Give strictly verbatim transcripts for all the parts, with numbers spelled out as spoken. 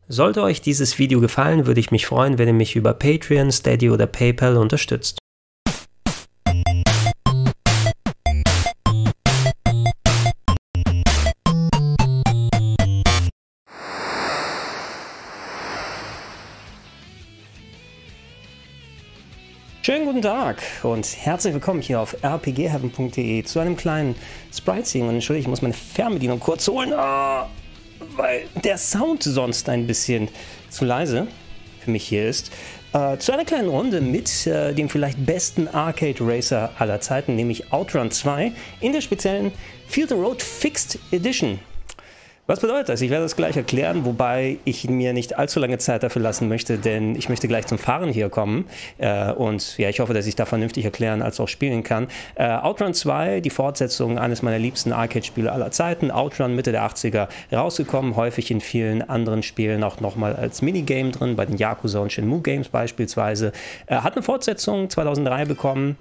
Sollte euch dieses Video gefallen, würde ich mich freuen, wenn ihr mich über Patreon, Steady oder PayPal unterstützt. Schönen guten Tag und herzlich willkommen hier auf r p g heaven punkt de zu einem kleinen Sprite-Scene. Und entschuldigung, ich muss meine Fernbedienung kurz holen, oh, weil der Sound sonst ein bisschen zu leise für mich hier ist. Äh, zu einer kleinen Runde mit äh, dem vielleicht besten Arcade Racer aller Zeiten, nämlich Outrun zwei in der speziellen Feel the Road Fixed Edition. Was bedeutet das? Ich werde das gleich erklären, wobei ich mir nicht allzu lange Zeit dafür lassen möchte, denn ich möchte gleich zum Fahren hier kommen äh, und ja, ich hoffe, dass ich da vernünftig erklären als auch spielen kann. Äh, Outrun zwei, die Fortsetzung eines meiner liebsten Arcade-Spiele aller Zeiten. Outrun Mitte der achtziger rausgekommen, häufig in vielen anderen Spielen auch nochmal als Minigame drin, bei den Yakuza und Shenmue Games beispielsweise. Äh, hat eine Fortsetzung zweitausenddrei bekommen.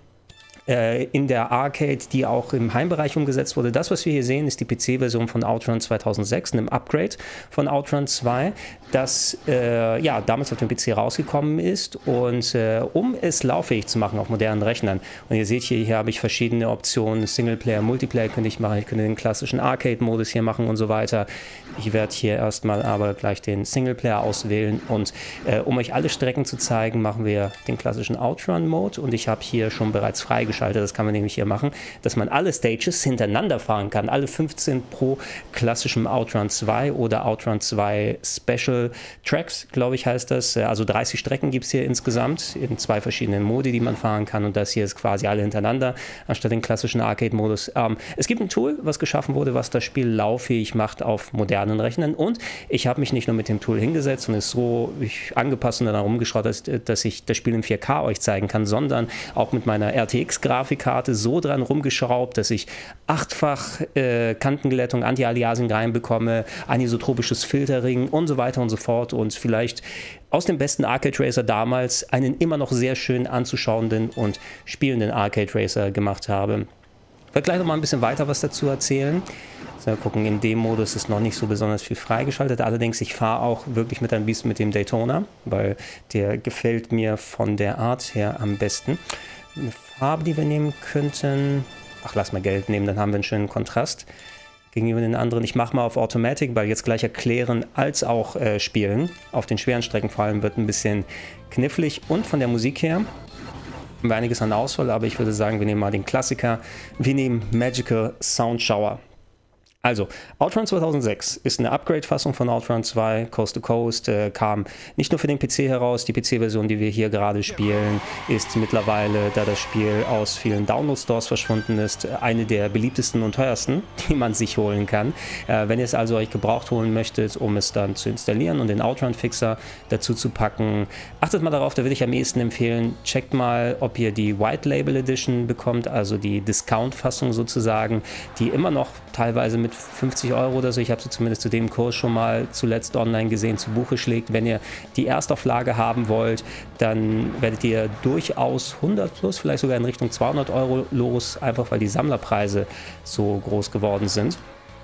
In der Arcade, die auch im Heimbereich umgesetzt wurde. Das, was wir hier sehen, ist die P C-Version von Outrun zweitausendsechs, einem Upgrade von Outrun zwei, das äh, ja, damals auf dem P C rausgekommen ist und äh, um es lauffähig zu machen auf modernen Rechnern. Und ihr seht hier, hier habe ich verschiedene Optionen, Singleplayer, Multiplayer könnte ich machen, ich könnte den klassischen Arcade-Modus hier machen und so weiter. Ich werde hier erstmal aber gleich den Singleplayer auswählen und äh, um euch alle Strecken zu zeigen, machen wir den klassischen Outrun-Mode und ich habe hier schon bereits freigeschaltet. Das kann man nämlich hier machen, dass man alle Stages hintereinander fahren kann. Alle fünfzehn pro klassischem Outrun zwei oder Outrun zwei Special Tracks, glaube ich, heißt das. Also dreißig Strecken gibt es hier insgesamt in zwei verschiedenen Modi, die man fahren kann. Und das hier ist quasi alle hintereinander, anstatt den klassischen Arcade-Modus. Ähm, es gibt ein Tool, was geschaffen wurde, was das Spiel lauffähig macht auf modernen Rechnern. Und ich habe mich nicht nur mit dem Tool hingesetzt und es so ich, angepasst und dann herumgeschraubt, dass, dass ich das Spiel in vier K euch zeigen kann, sondern auch mit meiner R T X Grafikkarte so dran rumgeschraubt, dass ich achtfach äh, Kantenglättung, Anti-Aliasing reinbekomme, anisotropisches Filtering und so weiter und so fort und vielleicht aus dem besten Arcade Racer damals einen immer noch sehr schön anzuschauenden und spielenden Arcade Racer gemacht habe. Ich werde gleich noch mal ein bisschen weiter was dazu erzählen. So, gucken, in dem Modus ist noch nicht so besonders viel freigeschaltet. Allerdings, ich fahre auch wirklich mit ein bisschen mit dem Daytona, weil der gefällt mir von der Art her am besten. Eine Farbe, die wir nehmen könnten. Ach, lass mal Gelb nehmen, dann haben wir einen schönen Kontrast gegenüber den anderen. Ich mache mal auf Automatic, weil jetzt gleich erklären als auch äh, spielen. Auf den schweren Strecken vor allem wird ein bisschen knifflig und von der Musik her haben wir einiges an Auswahl, aber ich würde sagen, wir nehmen mal den Klassiker. Wir nehmen Magical Sound Shower. Also, Outrun zweitausendsechs ist eine Upgrade-Fassung von Outrun zwei, Coast to Coast, äh, kam nicht nur für den P C heraus, die P C-Version, die wir hier gerade spielen, ist mittlerweile, da das Spiel aus vielen Download-Stores verschwunden ist, eine der beliebtesten und teuersten, die man sich holen kann. Äh, wenn ihr es also euch gebraucht holen möchtet, um es dann zu installieren und den Outrun-Fixer dazu zu packen, achtet mal darauf, da würde ich am ehesten empfehlen, checkt mal, ob ihr die White Label Edition bekommt, also die Discount-Fassung sozusagen, die immer noch teilweise mit fünfzig Euro oder so, ich habe sie zumindest zu dem Kurs schon mal zuletzt online gesehen, zu Buche schlägt. Wenn ihr die Erstauflage haben wollt, dann werdet ihr durchaus hundert plus, vielleicht sogar in Richtung zweihundert Euro los, einfach weil die Sammlerpreise so groß geworden sind.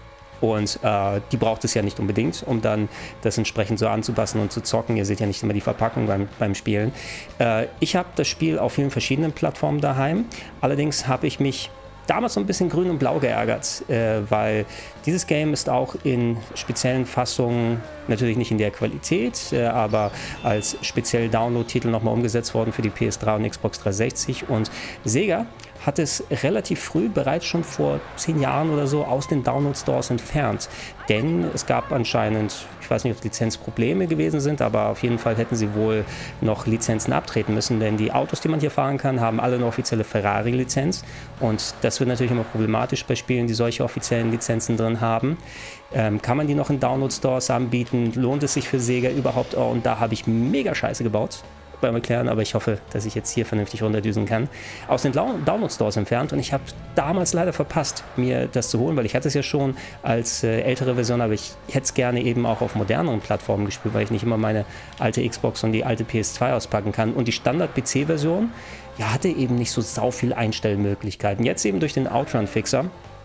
Und äh, die braucht es ja nicht unbedingt, um dann das entsprechend so anzupassen und zu zocken. Ihr seht ja nicht immer die Verpackung beim, beim Spielen. Äh, ich habe das Spiel auf vielen verschiedenen Plattformen daheim. Allerdings habe ich mich damals so ein bisschen grün und blau geärgert, äh, weil dieses Game ist auch in speziellen Fassungen, natürlich nicht in der Qualität, äh, aber als speziell Download-Titel nochmal umgesetzt worden für die P S drei und Xbox dreihundertsechzig und Sega hat es relativ früh, bereits schon vor zehn Jahren oder so, aus den Download-Stores entfernt. Denn es gab anscheinend, ich weiß nicht, ob Lizenzprobleme gewesen sind, aber auf jeden Fall hätten sie wohl noch Lizenzen abtreten müssen, denn die Autos, die man hier fahren kann, haben alle eine offizielle Ferrari-Lizenz und das wird natürlich immer problematisch bei Spielen, die solche offiziellen Lizenzen drin haben. Ähm, kann man die noch in Download-Stores anbieten? Lohnt es sich für Sega überhaupt? Oh, und da habe ich mega Scheiße gebaut beim Erklären, aber ich hoffe, dass ich jetzt hier vernünftig runterdüsen kann, aus den Download-Stores entfernt und ich habe damals leider verpasst, mir das zu holen, weil ich hatte es ja schon als äh, ältere Version, aber ich hätte es gerne eben auch auf moderneren Plattformen gespielt, weil ich nicht immer meine alte Xbox und die alte P S zwei auspacken kann und die Standard-P C-Version, ja, hatte eben nicht so sau viel Einstellmöglichkeiten. Jetzt eben durch den Outrun-Fixer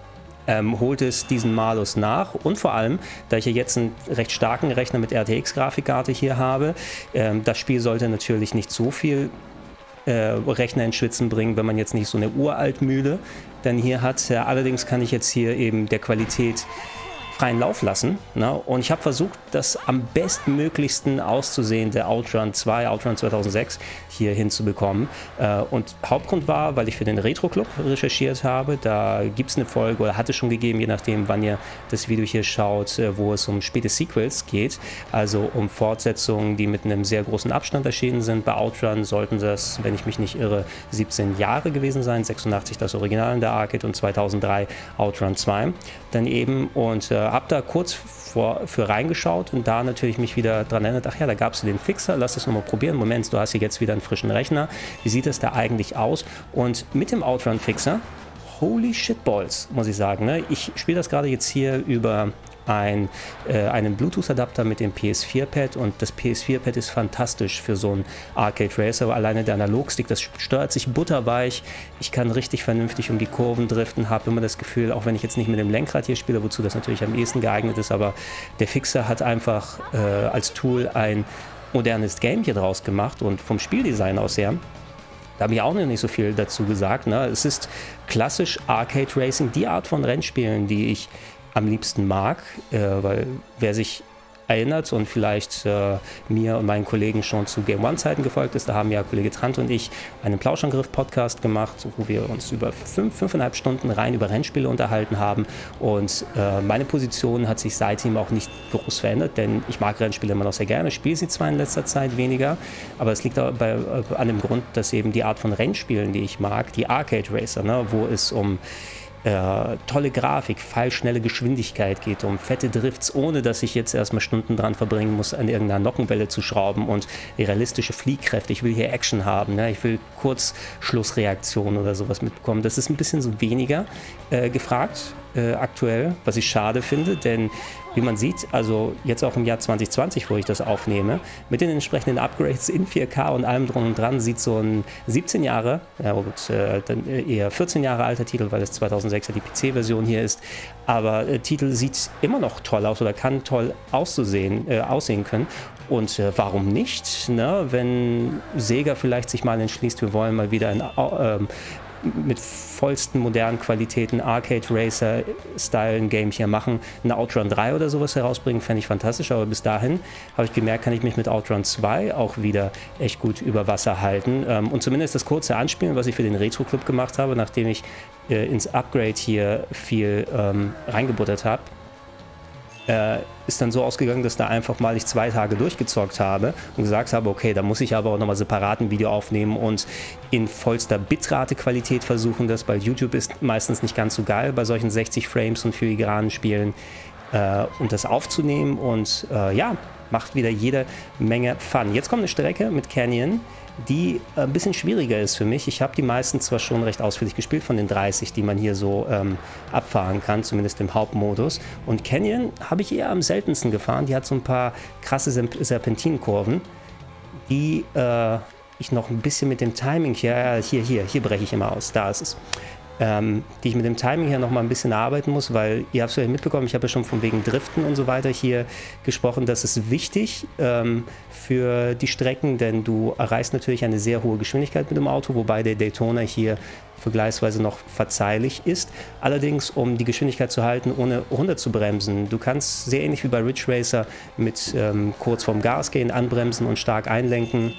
ähm, holt es diesen Malus nach. Und vor allem, da ich ja jetzt einen recht starken Rechner mit R T X-Grafikkarte hier habe, ähm, das Spiel sollte natürlich nicht so viel äh, Rechner in Schwitzen bringen, wenn man jetzt nicht so eine Uraltmühle dann hier hat. Ja, allerdings kann ich jetzt hier eben der Qualität freien Lauf lassen. Ne? Und ich habe versucht, das am bestmöglichsten auszusehende Outrun zwei, Outrun zweitausendsechs hier hinzubekommen. Äh, und Hauptgrund war, weil ich für den Retro Club recherchiert habe. Da gibt es eine Folge, oder hatte schon gegeben, je nachdem, wann ihr das Video hier schaut, äh, wo es um späte Sequels geht. Also um Fortsetzungen, die mit einem sehr großen Abstand erschienen sind. Bei Outrun sollten das, wenn ich mich nicht irre, siebzehn Jahre gewesen sein. sechsundachtzig das Original in der Arcade und zweitausenddrei Outrun zwei. Dann eben und äh, habe da kurz vor, für reingeschaut und da natürlich mich wieder dran erinnert, ach ja, da gab es den Fixer, lass das nochmal probieren. Moment, du hast hier jetzt wieder einen frischen Rechner. Wie sieht das da eigentlich aus? Und mit dem Outrun-Fixer, holy shitballs, muss ich sagen. Ne? Ich spiele das gerade jetzt hier über ein, äh, einen Bluetooth-Adapter mit dem P S vier Pad und das P S vier Pad ist fantastisch für so einen Arcade Racer, aber alleine der Analogstick, das steuert sich butterweich, ich kann richtig vernünftig um die Kurven driften, habe immer das Gefühl, auch wenn ich jetzt nicht mit dem Lenkrad hier spiele, wozu das natürlich am ehesten geeignet ist, aber der Fixer hat einfach äh, als Tool ein modernes Game hier draus gemacht und vom Spieldesign aus her, da habe ich auch noch nicht so viel dazu gesagt, ne? Es ist klassisch Arcade Racing, die Art von Rennspielen, die ich am liebsten mag, äh, weil wer sich erinnert und vielleicht äh, mir und meinen Kollegen schon zu Game One Zeiten gefolgt ist, da haben ja Kollege Trant und ich einen Plauschangriff-Podcast gemacht, wo wir uns über fünf, fünfeinhalb Stunden rein über Rennspiele unterhalten haben und äh, meine Position hat sich seitdem auch nicht groß verändert, denn ich mag Rennspiele immer noch sehr gerne, spiele sie zwar in letzter Zeit weniger, aber es liegt dabei äh, an dem Grund, dass eben die Art von Rennspielen, die ich mag, die Arcade Racer, ne, wo es um Äh, tolle Grafik, pfeilschnelle Geschwindigkeit geht, um fette Drifts, ohne dass ich jetzt erstmal Stunden dran verbringen muss, an irgendeiner Nockenwelle zu schrauben und realistische Fliehkräfte. Ich will hier Action haben, ne? Ich will Kurzschlussreaktionen oder sowas mitbekommen. Das ist ein bisschen so weniger äh, gefragt äh, aktuell, was ich schade finde, denn wie man sieht, also jetzt auch im Jahr zwanzig zwanzig, wo ich das aufnehme, mit den entsprechenden Upgrades in vier K und allem drum und dran, sieht so ein siebzehn Jahre, ja gut, äh, dann eher vierzehn Jahre alter Titel, weil es zweitausendsechser die P C-Version hier ist, aber äh, Titel sieht immer noch toll aus oder kann toll auszusehen, äh, aussehen können. Und äh, warum nicht, ne? Wenn Sega vielleicht sich mal entschließt, wir wollen mal wieder ein äh, mit vollsten modernen Qualitäten Arcade Racer Style ein Game hier machen, eine Outrun drei oder sowas herausbringen, fände ich fantastisch, aber bis dahin habe ich gemerkt, kann ich mich mit Outrun zwei auch wieder echt gut über Wasser halten ähm, und zumindest das kurze Anspielen, was ich für den Retro Club gemacht habe, nachdem ich äh, ins Upgrade hier viel ähm, reingebuttert habe, Äh, ist dann so ausgegangen, dass da einfach mal ich zwei Tage durchgezockt habe und gesagt habe, okay, da muss ich aber auch nochmal separat ein Video aufnehmen und in vollster Bitrate-Qualität versuchen das, weil YouTube ist meistens nicht ganz so geil bei solchen sechzig Frames und filigranen Spielen äh, und das aufzunehmen und äh, ja, macht wieder jede Menge Fun. Jetzt kommt eine Strecke mit Canyon, die ein bisschen schwieriger ist für mich. Ich habe die meisten zwar schon recht ausführlich gespielt von den dreißig, die man hier so ähm, abfahren kann, zumindest im Hauptmodus. Und Canyon habe ich eher am seltensten gefahren. Die hat so ein paar krasse Serpentinkurven, die äh, ich noch ein bisschen mit dem Timing hier, hier, hier, hier breche ich immer aus, da ist es. Ähm, die ich mit dem Timing hier noch mal ein bisschen arbeiten muss, weil ihr habt es ja mitbekommen, ich habe ja schon von wegen Driften und so weiter hier gesprochen, das ist wichtig ähm, für die Strecken, denn du erreichst natürlich eine sehr hohe Geschwindigkeit mit dem Auto, wobei der Daytona hier vergleichsweise noch verzeihlich ist. Allerdings, um die Geschwindigkeit zu halten, ohne runter zu bremsen. Du kannst sehr ähnlich wie bei Ridge Racer mit ähm, kurz vorm Gas gehen, anbremsen und stark einlenken,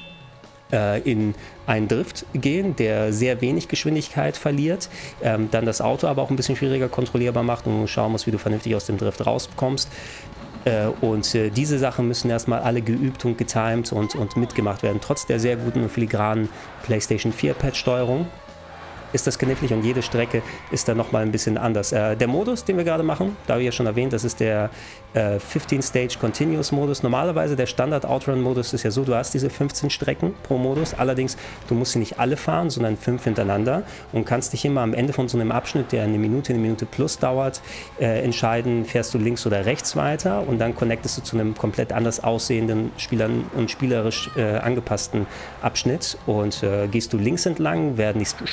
in einen Drift gehen, der sehr wenig Geschwindigkeit verliert, ähm, dann das Auto aber auch ein bisschen schwieriger kontrollierbar macht und du schauen musst, wie du vernünftig aus dem Drift rauskommst. Äh, und äh, diese Sachen müssen erstmal alle geübt und getimed und, und mitgemacht werden. Trotz der sehr guten und filigranen PlayStation vier Pad-Steuerung ist das knifflig und jede Strecke ist dann nochmal ein bisschen anders. Äh, der Modus, den wir gerade machen, da habe ich ja schon erwähnt, das ist der äh, fünfzehn Stage Continuous Modus. Normalerweise der Standard Outrun Modus ist ja so, du hast diese fünfzehn Strecken pro Modus, allerdings du musst sie nicht alle fahren, sondern fünf hintereinander und kannst dich immer am Ende von so einem Abschnitt, der eine Minute, eine Minute plus dauert, äh, entscheiden, fährst du links oder rechts weiter und dann connectest du zu einem komplett anders aussehenden Spielern und spielerisch äh, angepassten Abschnitt und äh, gehst du links entlang, werden die Strecken leichter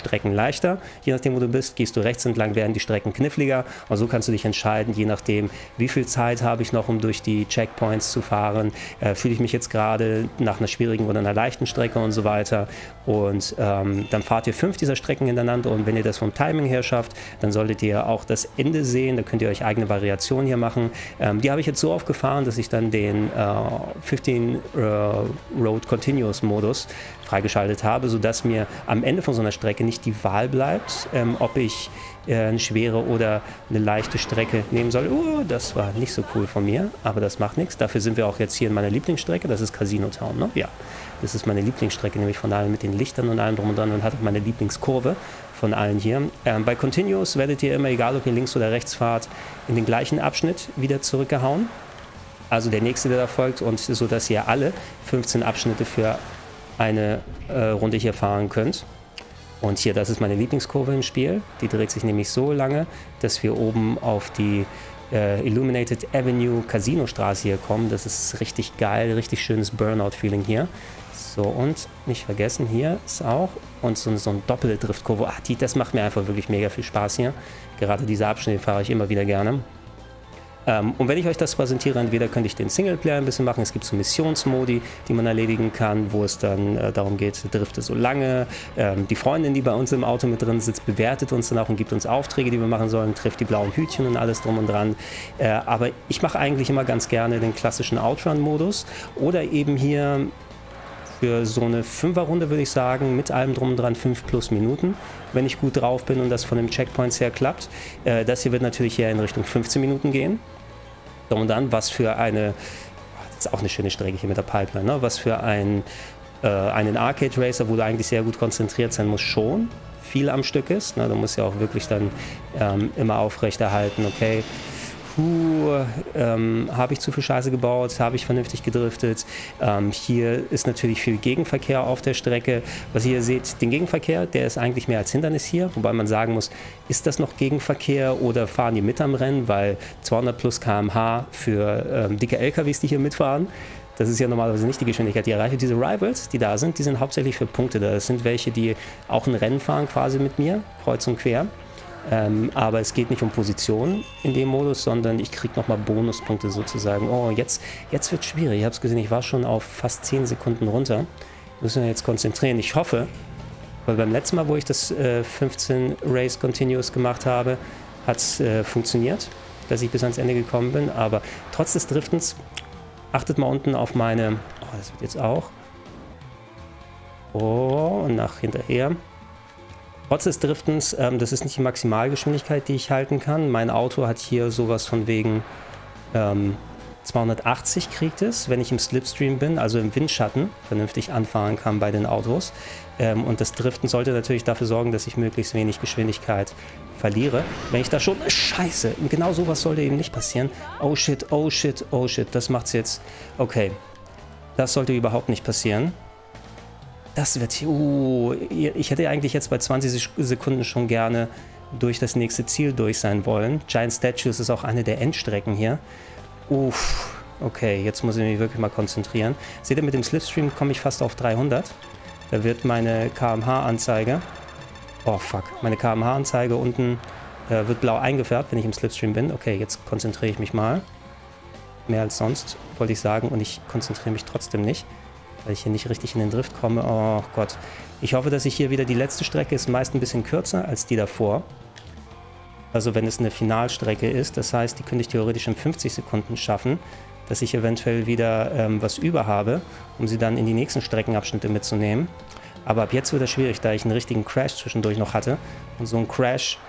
leichter. Je nachdem, wo du bist, gehst du rechts entlang, werden die Strecken kniffliger. Und so kannst du dich entscheiden, je nachdem, wie viel Zeit habe ich noch, um durch die Checkpoints zu fahren. Äh, fühle ich mich jetzt gerade nach einer schwierigen oder einer leichten Strecke und so weiter. Und ähm, dann fahrt ihr fünf dieser Strecken hintereinander und wenn ihr das vom Timing her schafft, dann solltet ihr auch das Ende sehen. Da könnt ihr euch eigene Variationen hier machen. Ähm, die habe ich jetzt so oft gefahren, dass ich dann den äh, fünfzehn äh, Road Continuous Modus freigeschaltet habe, sodass mir am Ende von so einer Strecke nicht die Wahl bleibt, ähm, ob ich äh, eine schwere oder eine leichte Strecke nehmen soll. Uh, das war nicht so cool von mir, aber das macht nichts. Dafür sind wir auch jetzt hier in meiner Lieblingsstrecke, das ist Casino Town, ne? Ja, das ist meine Lieblingsstrecke, nämlich von allen mit den Lichtern und allem drum und dran und hat auch meine Lieblingskurve von allen hier. Ähm, bei Continuous werdet ihr immer, egal ob ihr links oder rechts fahrt, in den gleichen Abschnitt wieder zurückgehauen. Also der nächste, der da folgt, und so, dass ihr alle fünfzehn Abschnitte für eine äh, Runde hier fahren könnt. Und hier, das ist meine Lieblingskurve im Spiel. Die dreht sich nämlich so lange, dass wir oben auf die äh, Illuminated Avenue Casino Straße hier kommen. Das ist richtig geil, richtig schönes Burnout-Feeling hier. So, und nicht vergessen, hier ist auch und so, so ein doppelte Driftkurve. Ach, die, das macht mir einfach wirklich mega viel Spaß hier. Gerade diese Abschnitte fahre ich immer wieder gerne. Ähm, und wenn ich euch das präsentiere, entweder könnte ich den Singleplayer ein bisschen machen. Es gibt so Missionsmodi, die man erledigen kann, wo es dann äh, darum geht, drifte so lange. Ähm, die Freundin, die bei uns im Auto mit drin sitzt, bewertet uns dann auch und gibt uns Aufträge, die wir machen sollen, trifft die blauen Hütchen und alles drum und dran. Äh, aber ich mache eigentlich immer ganz gerne den klassischen Outrun-Modus oder eben hier für so eine Fünferrunde, würde ich sagen, mit allem drum und dran fünf plus Minuten, wenn ich gut drauf bin und das von den Checkpoints her klappt. Äh, das hier wird natürlich eher in Richtung fünfzehn Minuten gehen. Und dann, was für eine, das ist auch eine schöne Strecke hier mit der Pipeline, ne? Was für ein, äh, einen Arcade Racer, wo du eigentlich sehr gut konzentriert sein musst, schon viel am Stück ist. Ne? Du musst ja auch wirklich dann ähm, immer aufrechterhalten, okay, puh, ähm, habe ich zu viel Scheiße gebaut, habe ich vernünftig gedriftet. Ähm, hier ist natürlich viel Gegenverkehr auf der Strecke. Was ihr hier seht, den Gegenverkehr, der ist eigentlich mehr als Hindernis hier, wobei man sagen muss, ist das noch Gegenverkehr oder fahren die mit am Rennen, weil zweihundert plus Kilometer pro Stunde für ähm, dicke L K Ws, die hier mitfahren, das ist ja normalerweise nicht die Geschwindigkeit, die erreiche. Diese Rivals, die da sind, die sind hauptsächlich für Punkte da. Das sind welche, die auch ein Rennen fahren quasi mit mir, kreuz und quer. Ähm, aber es geht nicht um Position in dem Modus, sondern ich kriege nochmal Bonuspunkte sozusagen. Oh, jetzt, jetzt wird es schwierig. Ich habe es gesehen, ich war schon auf fast zehn Sekunden runter. Müssen wir jetzt konzentrieren. Ich hoffe, weil beim letzten Mal, wo ich das äh, fünfzehn Race Continuous gemacht habe, hat es äh, funktioniert, dass ich bis ans Ende gekommen bin. Aber trotz des Driftens, achtet mal unten auf meine... Oh, das wird jetzt auch. Oh, und nach hinterher. Trotz des Driftens, ähm, das ist nicht die Maximalgeschwindigkeit, die ich halten kann. Mein Auto hat hier sowas von wegen ähm, zweihundertachtzig kriegt es, wenn ich im Slipstream bin, also im Windschatten, vernünftig anfahren kann bei den Autos. Ähm, und das Driften sollte natürlich dafür sorgen, dass ich möglichst wenig Geschwindigkeit verliere. Wenn ich da schon... Scheiße, genau sowas sollte eben nicht passieren. Oh shit, oh shit, oh shit, das macht's jetzt... Okay, das sollte überhaupt nicht passieren. Das wird hier, uh, ich hätte eigentlich jetzt bei zwanzig Sekunden schon gerne durch das nächste Ziel durch sein wollen. Giant Statues ist auch eine der Endstrecken hier. Uff, okay, jetzt muss ich mich wirklich mal konzentrieren. Seht ihr, mit dem Slipstream komme ich fast auf dreihundert. Da wird meine K M H-Anzeige, oh fuck, meine K M H-Anzeige unten äh, wird blau eingefärbt, wenn ich im Slipstream bin. Okay, jetzt konzentriere ich mich mal. Mehr als sonst, wollte ich sagen, und ich konzentriere mich trotzdem nicht, weil ich hier nicht richtig in den Drift komme. Oh Gott. Ich hoffe, dass ich hier wieder... Die letzte Strecke ist meist ein bisschen kürzer als die davor. Also wenn es eine Finalstrecke ist. Das heißt, die könnte ich theoretisch in fünfzig Sekunden schaffen, dass ich eventuell wieder ähm, was über habe, um sie dann in die nächsten Streckenabschnitte mitzunehmen. Aber ab jetzt wird das schwierig, da ich einen richtigen Crash zwischendurch noch hatte. Und so ein Crash,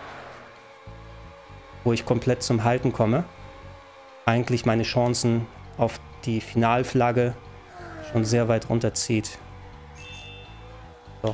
wo ich komplett zum Halten komme, eigentlich meine Chancen auf die Finalflagge schon sehr weit runterzieht. So.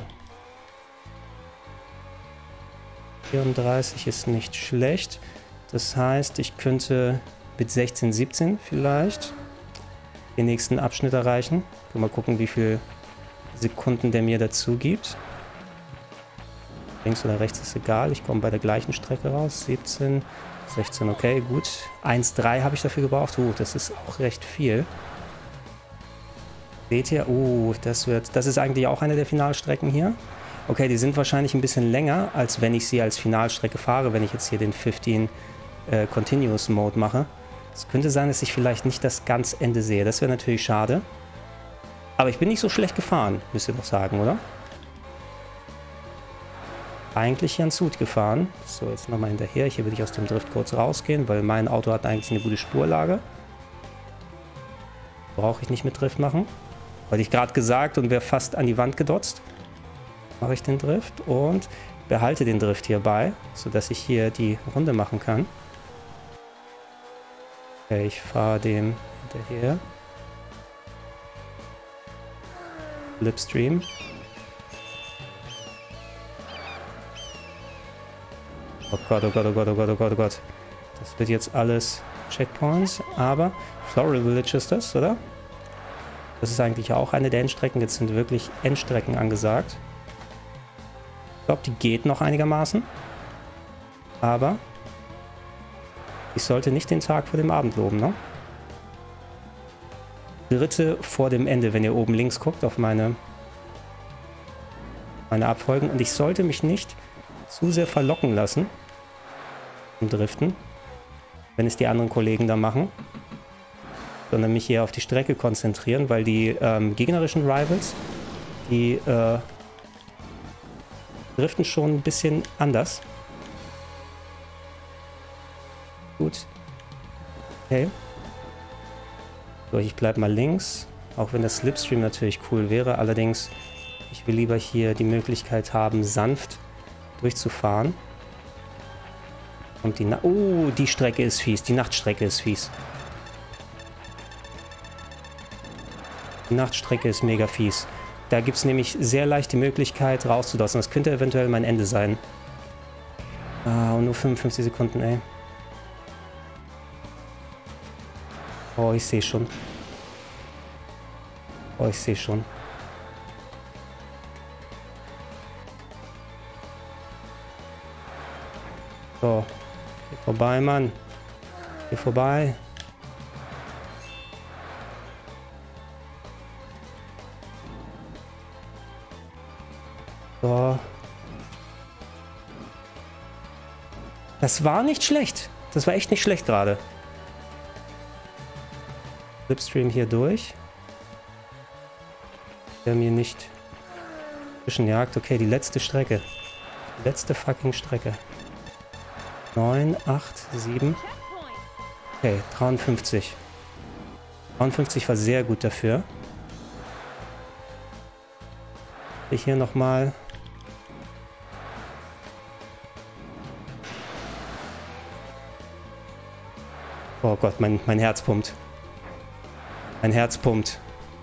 vierunddreißig ist nicht schlecht. Das heißt, ich könnte mit sechzehn, siebzehn vielleicht den nächsten Abschnitt erreichen. Mal gucken, wie viele Sekunden der mir dazu gibt. Links oder rechts ist egal. Ich komme bei der gleichen Strecke raus. siebzehn, sechzehn, okay, gut. eins Komma drei habe ich dafür gebraucht. Uh, das ist auch recht viel. Seht ihr? Uh, das wird, das ist eigentlich auch eine der Finalstrecken hier. Okay, die sind wahrscheinlich ein bisschen länger, als wenn ich sie als Finalstrecke fahre, wenn ich jetzt hier den fünfzehn äh, Continuous Mode mache. Es könnte sein, dass ich vielleicht nicht das ganz Ende sehe. Das wäre natürlich schade. Aber ich bin nicht so schlecht gefahren, müsst ihr doch sagen, oder? Eigentlich ganz gut gefahren. So, jetzt nochmal hinterher. Hier würde ich aus dem Drift kurz rausgehen, weil mein Auto hat eigentlich eine gute Spurlage. Brauche ich nicht mit Drift machen. Weil ich gerade gesagt und wäre fast an die Wand gedotzt. Mache ich den Drift und behalte den Drift hierbei, sodass ich hier die Runde machen kann. Okay, ich fahre dem hinterher. Slipstream. Oh Gott, oh Gott, oh Gott, oh Gott, oh Gott, oh Gott. Das wird jetzt alles Checkpoints, aber Floral Village ist das, oder? Das ist eigentlich auch eine der Endstrecken. Jetzt sind wirklich Endstrecken angesagt. Ich glaube, die geht noch einigermaßen. Aber ich sollte nicht den Tag vor dem Abend loben, ne? Dritte vor dem Ende, wenn ihr oben links guckt auf meine, meine Abfolgen. Und ich sollte mich nicht zu sehr verlocken lassen im Driften, wenn es die anderen Kollegen da machen, sondern mich hier auf die Strecke konzentrieren, weil die ähm, gegnerischen Rivals, die äh, driften schon ein bisschen anders. Gut. Okay. So, ich bleibe mal links, auch wenn das Slipstream natürlich cool wäre. Allerdings, ich will lieber hier die Möglichkeit haben, sanft durchzufahren. Und die Na Oh, die Strecke ist fies. Die Nachtstrecke ist fies. Die Nachtstrecke ist mega fies. Da gibt es nämlich sehr leicht die Möglichkeit rauszudotzen. Das könnte eventuell mein Ende sein. Ah, und nur fünfundfünfzig Sekunden, ey. Oh, ich sehe schon. Oh, ich sehe schon. So. Geh vorbei, Mann. Geh vorbei. So. Das war nicht schlecht. Das war echt nicht schlecht gerade. Slipstream hier durch. Der mir nicht zwischenjagt. Okay, die letzte Strecke. Die letzte fucking Strecke. neun, acht, sieben. Okay, dreiundfünfzig. dreiundfünfzig war sehr gut dafür. Ich hier nochmal. Oh Gott, mein, mein Herz pumpt. Mein Herz pumpt.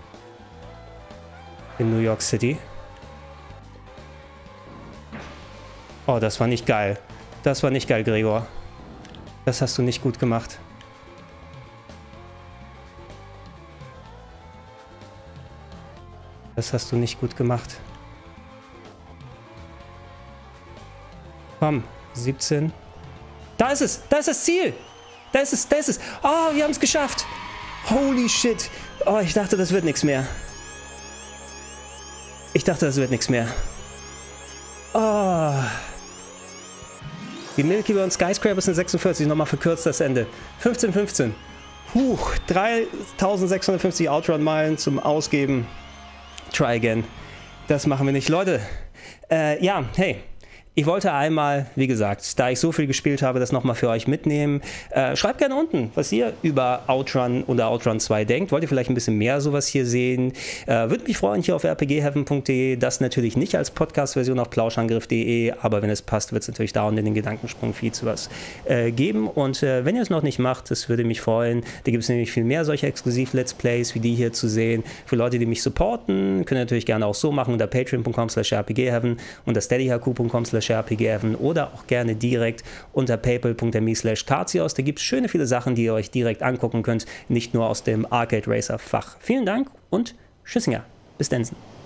In New York City. Oh, das war nicht geil. Das war nicht geil, Gregor. Das hast du nicht gut gemacht. Das hast du nicht gut gemacht. Komm, siebzehn. Da ist es! Da ist das Ziel! Da ist es! Da ist es! Oh, wir haben es geschafft! Holy shit! Oh, ich dachte, das wird nichts mehr. Ich dachte, das wird nichts mehr. Oh. Die Milky Way und Skyscrapers sind sechsundvierzig. Nochmal verkürzt das Ende. fünfzehn fünfzehn. Huch, dreitausendsechshundertfünfzig Outrun-Meilen zum Ausgeben. Try again. Das machen wir nicht. Leute, äh, ja, hey. Ich wollte einmal, wie gesagt, da ich so viel gespielt habe, das nochmal für euch mitnehmen. Äh, schreibt gerne unten, was ihr über Outrun oder Outrun zwei denkt. Wollt ihr vielleicht ein bisschen mehr sowas hier sehen? Äh, Würde mich freuen, hier auf r p g heaven punkt d e. Das natürlich nicht als Podcast-Version auf plauschangriff punkt d e, aber wenn es passt, wird es natürlich da unten in den Gedankensprung-Feeds was äh, geben. Und äh, wenn ihr es noch nicht macht, das würde mich freuen. Da gibt es nämlich viel mehr solcher Exklusiv-Let's Plays wie die hier zu sehen. Für Leute, die mich supporten, könnt ihr natürlich gerne auch so machen unter patreon punkt com slash r p g heaven, unter steadyhq punkt com slash r p g heaven oder auch gerne direkt unter paypal punkt me slash karzios. Da gibt es schöne viele Sachen, die ihr euch direkt angucken könnt, nicht nur aus dem Arcade Racer Fach. Vielen Dank und Tschüssinger. Bis dann.